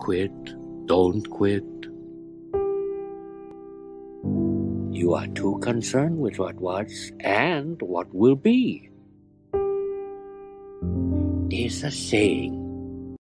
quit, don't quit. You are too concerned with what was and what will be. There's a saying,